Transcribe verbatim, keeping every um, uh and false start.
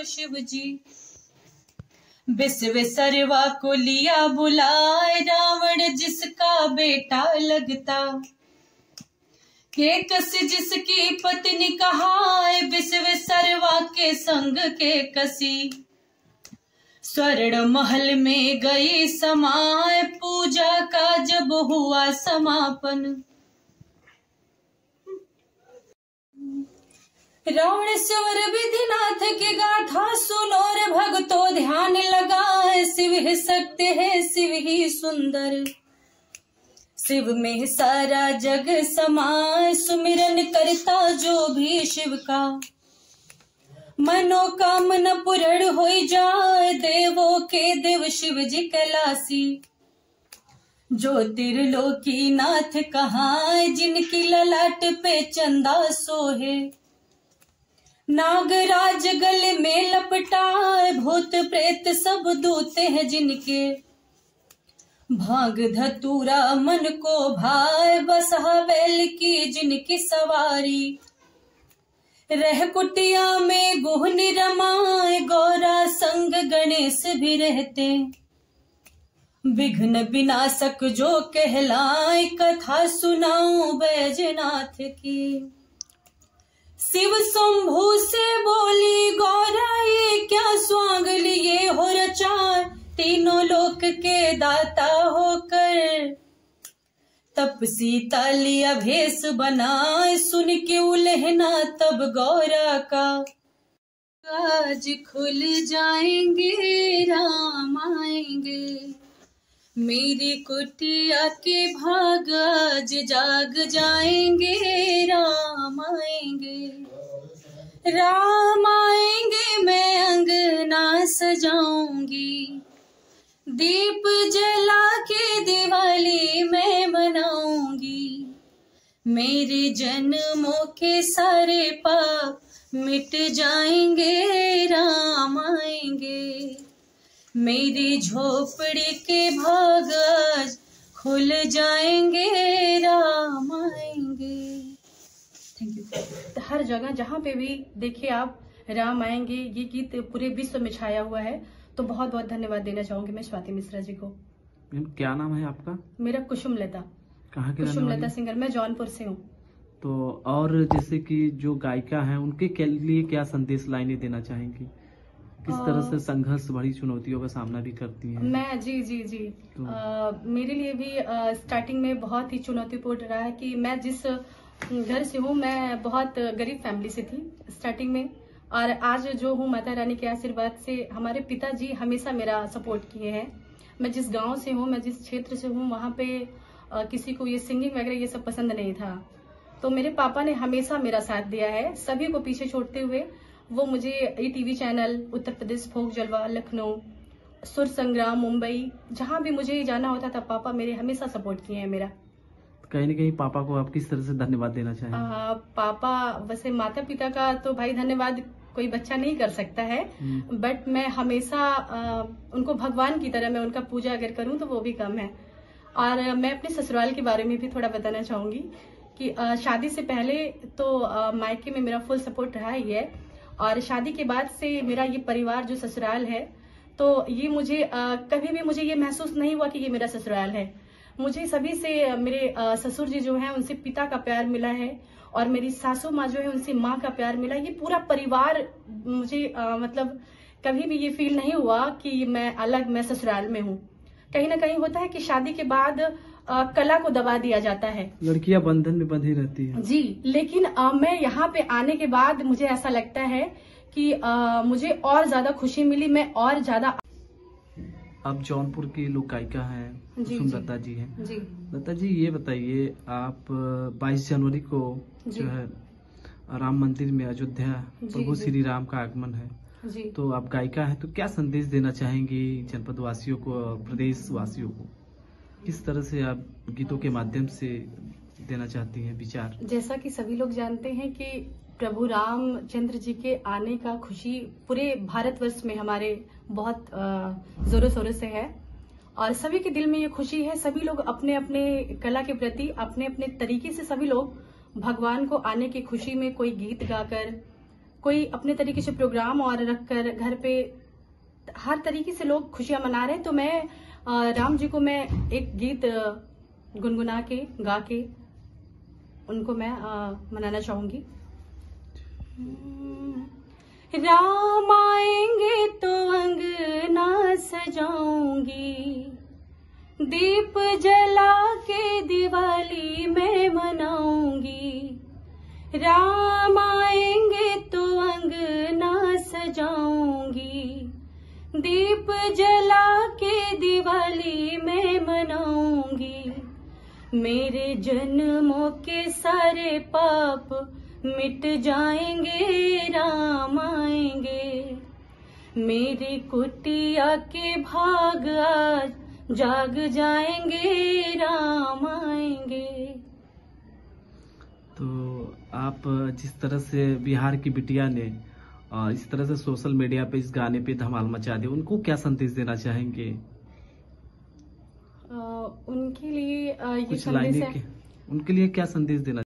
शिव जी। विश्व सर्वा को लिया बुलाए, रावण जिसका बेटा लगता, के कस जिसकी पत्नी कहाए, विश्व सर्वा के संग के कसी। स्वर्ण महल में गई समाए, पूजा का जब हुआ समापन। रावण स्वर विधिनाथ की गाथा सुनो रे भक्तों ध्यान लगाए, शिव है सत्य है शिव ही सुंदर, शिव में सारा जग समाए। सुमिरन करता जो भी शिव का, मनोकामना पूर्ण हो जाए, देवों के देव शिव जी कैलासी। जो त्रिलोकी नाथ कहाए, जिनकी ललाट पे चंदा सोहे, नागराज गले में लपटाए, भूत प्रेत सब दूते हैं जिनके, भांग धतूरा मन को भाए, बसहा बैल की जिनकी सवारी। रह कुटिया में गुहन रमाए, गौरा संग गणेश भी रहते, विघ्न विनाशक जो कहलाए, कथा सुनाऊं बैजनाथ की। शिव शंभु से बोली गौरा ये क्या स्वांग लिए हो रचार, तीनों लोक के दाता होकर, तपसी तालिया भेष बनाए, सुन के उलहना तब गौरा का। आज खुल जाएंगे राम आएंगे, मेरी कुटिया के भाग आज जाग जाएंगे, राम आएंगे, राम आएंगे, मैं अंगना सजाऊंगी, दीप जला के दिवाली मैं मनाऊंगी, मेरे जन्मों के सारे पाप मिट जाएंगे, राम आएंगे, मेरी झोपड़ी के भाग आज खुल जाएंगे, राम आएंगे। Thank you. हर जगह जहाँ पे भी देखिए आप राम आएंगे ये गीत पूरे विश्व में छाया हुआ है, तो बहुत बहुत धन्यवाद देना चाहूंगी मैं स्वाति मिश्रा जी को। मैम क्या नाम है आपका? मेरा कुसुम लता। कहाँ के? कुसुम लता सिंगर, मैं जौनपुर से हूँ। तो और जैसे कि जो गायिका हैं उनके के लिए क्या संदेश लाइनें देना चाहेंगी? किस तरह से संघर्ष भरी चुनौतियों का सामना भी करती हैं? मैं जी जी जी तो... आ, मेरे लिए भी आ, स्टार्टिंग में बहुत ही चुनौतीपूर्ण रहा है कि मैं जिस घर से हूँ, मैं बहुत गरीब फैमिली से थी स्टार्टिंग में, और आज जो हूँ माता रानी के आशीर्वाद से हमारे पिताजी हमेशा मेरा सपोर्ट किए हैं। मैं जिस गांव से हूँ, मैं जिस क्षेत्र से हूँ, वहाँ पे आ, किसी को ये सिंगिंग वगैरह ये सब पसंद नहीं था, तो मेरे पापा ने हमेशा मेरा साथ दिया है, सभी को पीछे छोड़ते हुए वो मुझे ये टीवी चैनल, उत्तर प्रदेश फोक जलवा, लखनऊ, सुर संग्राम, मुंबई, जहाँ भी मुझे जाना होता था पापा मेरे हमेशा सपोर्ट किए हैं मेरा। कहीं न कहीं पापा को आप किस तरह से धन्यवाद देना चाहेंगे? पापा वैसे माता पिता का तो भाई धन्यवाद कोई बच्चा नहीं कर सकता है, बट मैं हमेशा आ, उनको भगवान की तरह मैं उनका पूजा अगर करूं तो वो भी कम है। और मैं अपने ससुराल के बारे में भी थोड़ा बताना चाहूंगी कि आ, शादी से पहले तो मायके में मेरा फुल सपोर्ट रहा ही है, और शादी के बाद से मेरा ये परिवार जो ससुराल है, तो ये मुझे आ, कभी भी मुझे ये महसूस नहीं हुआ कि ये मेरा ससुराल है। मुझे सभी से, मेरे ससुर जी जो हैं उनसे पिता का प्यार मिला है, और मेरी सासू माँ जो है उनसे माँ का प्यार मिला। ये पूरा परिवार मुझे आ, मतलब कभी भी ये फील नहीं हुआ कि मैं अलग, मैं ससुराल में हूँ। कहीं ना कहीं होता है कि शादी के बाद आ, कला को दबा दिया जाता है, लड़कियां बंधन में बंधी रहती है जी, लेकिन आ, मैं यहाँ पे आने के बाद मुझे ऐसा लगता है कि आ, मुझे और ज्यादा खुशी मिली, मैं और ज्यादा। आप जौनपुर की लोक गायिका हैं, कुसुम लता जी हैं। जी लता जी, ये बताइए, आप बाईस जनवरी को जो है राम मंदिर में अयोध्या प्रभु श्री राम का आगमन है, जी, तो आप गायिका हैं, तो क्या संदेश देना चाहेंगी जनपद वासियों को, प्रदेश वासियों को? किस तरह से आप गीतों के माध्यम से देना चाहती हैं विचार? जैसा कि सभी लोग जानते हैं कि प्रभु रामचंद्र जी के आने का खुशी पूरे भारतवर्ष में हमारे बहुत जोरों शोरों से है, और सभी के दिल में ये खुशी है। सभी लोग अपने अपने कला के प्रति अपने अपने तरीके से सभी लोग भगवान को आने की खुशी में कोई गीत गाकर, कोई अपने तरीके से प्रोग्राम और रखकर घर पे हर तरीके से लोग खुशियां मना रहे हैं, तो मैं अ, राम जी को मैं एक गीत अ, गुनगुना के गा के उनको मैं अ, मनाना चाहूंगी। राम आएंगे तो अंगना सजाऊंगी, दीप जला के दिवाली मैं मनाऊंगी। राम आएंगे तो अंगना सजाऊंगी, दीप जला के दिवाली मैं मनाऊंगी। मेरे जन्मों के सारे पाप मिट जाएंगे, राम आएंगे। मेरी कुटिया के भाग आज जाग जाएंगे, राम आएंगे। तो आप जिस तरह से बिहार की बिटिया ने आ, इस तरह से सोशल मीडिया पे इस गाने पे धमाल मचा दी, उनको क्या संदेश देना चाहेंगे? आ, उनके लिए आ, ये कुछ संदेश लाइनें है, के- उनके लिए क्या संदेश देना